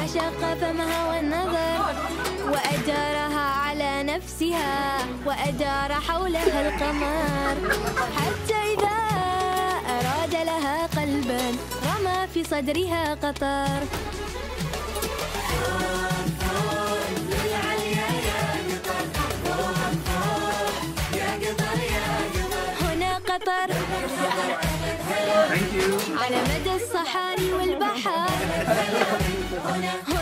وشق فمها والنظر، وأدارها على نفسها وأدار حولها القمر، حتى إذا أراد لها قلبا رمى في صدرها قطر. هنا قطر على مدى الصحاري والبحر.